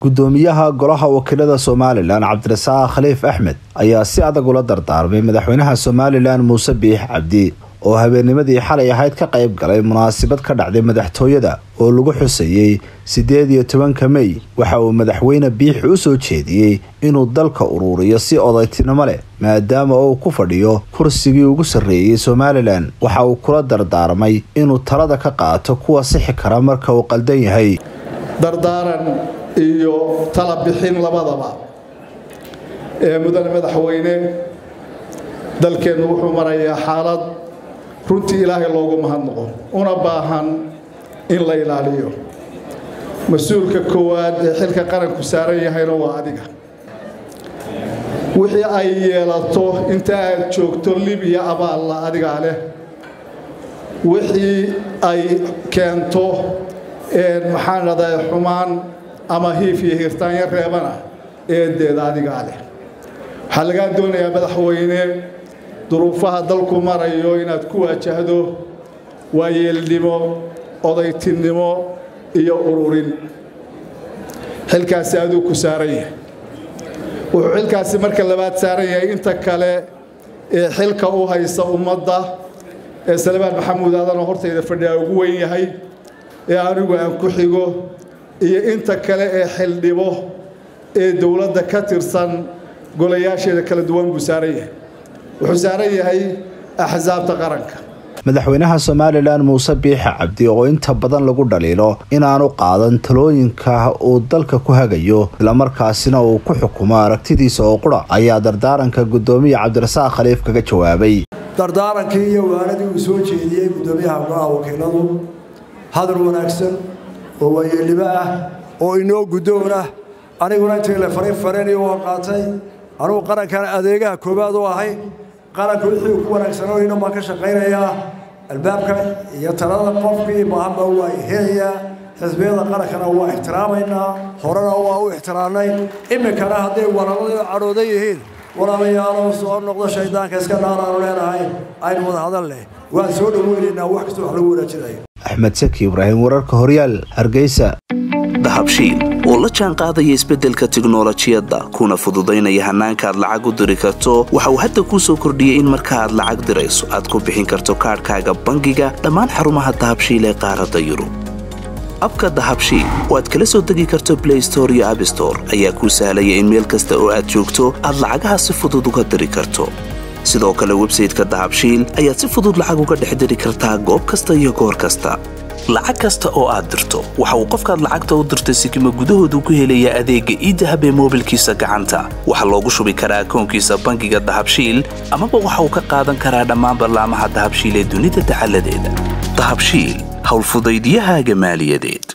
gudoomiyaha golaha wakiilada Soomaaliland Cabdirasaaq Khaliif Axmed ayaa si adag ula dardaarmay madaxweynaha Soomaaliland Muuse Biix Cabdi oo habeennimadii xalay ahayd ka qayb galay munaasabad ka dhacday madaxtooyada oo lagu xuseeyay 18 May waxa uu madaxweyne Biix u soo jeediyay inuu dalka ururiyo si odaytinimo leh maadaama uu ku fadhiyo kursigii ugu sareeyay Soomaaliland waxa uu kula dardaarmay inuu talada ka qaato kuwa sixi kara marka uu qaldan yahay dardaaran iyo tala bixin labadaba madaxweyne dalkeenu wuxuu marayaa xaalad runtii Ilaahay loogu mahadnaqo una baahan in la ilaaliyo mas'uulka koowaad ee xilka qaranku saaran yahay waa adiga wixii ay yeelato inta aad joogto Libiya abaal la adiga leh wixii ay keento maxaan raday xumaan ama hiifiye hirtaan yar reebana eedeeda adiga leh waxa laga doonayaa madaxweyne duruufaha dalku marayo inaad ku wajahdo waayeelnimo odaytinimo iyo ururin xilkaasi aad ku saaran yahay wuxuu xilkaasi marka labaad saaran yahay inta kale ee xilka u haysa ummadda ee Salmaan Maxamuud aadan hortayda fadhiya ugu weyn yahay ee anigu aan ku xigo iyo inta kale ee xildhibo ee dawladda ka tirsan golayaasheeda kala duwan buu saaran yahay wuxuu saaran yahay axsaabta qaranka madaxweynaha Soomaaliland Muuse Biix Cabdi oo inta badan lagu dhaliilo inaanu qaadan talooyinka uu dalka ku hagayo isla markaasina uu ku xukumo aragtidiisa oo qura ayaa dardaaranka gudoomiyaha Cabdirasaaq Khaliif kaga jawaabay dardaarankii iyo waaladii uu soo jeediyay gudoomiyaha golaha wakiiladu hadal wanaagsan oo waayeelnimo ah oo inoo gudoona aniguna intii la fareen iyo qaatay anigu qarankan adeegaha koobaad oo ahay qaranku wixii ku wanaagsanoo inuu ma ka shaqeynaya albaabka iyo talada qofkii baahba waa heeya xisbiyada qarankana waa ixtiraamayna horena waa u ixtiraamnay imikana haday walaalo carooday yihiin walaalayaal soo noqdo shaydaanka iska dhaaraan leeyahay ay wada hadal leh waan soo dhaweynaa wax kasta wax lagu wanaajinayo Axmed Saki Ibrahim wararka Horyaal Hargeysa dahabshiil oo la jaan qaadaya isbeddelka tiknoolajiyadda kuna fududeynaya hanaanka aad lacag u diri karto waxa uu hadda ku soo kordhiyay in marka aad lacag dirayso aad ku bixin karto kaarkaaga bangiga dhammaan xarumaha dahabshiil ee qaaradda Yurub abka dahabshiil oo aad kala soo degi karto Play Store iyo App Store ayaa kuu sahlaya in meel kasta oo aad joogto aad lacagaha si fudud uga diri karto sidoo kale website-ka dahabshiil ayaad si fudud lacag uga dhex diri kartaa goob kasta iyo goor kasta lacag kasta oo aad dirto waxa uu qofkaad lacagta u dirtay sikimo gudahoodu ku helaya adeegga e-dahab ee moobilkiisa gacanta waxa loogu shubi karaa akoonkiisa bangiga dahabshiil ama waxa uu ka qaadan karaa dhammaan barnaamijyada dahabshiil ee dunida taxalladeeda dahabshiil hawl fudaydiyahaaga maaliyadeed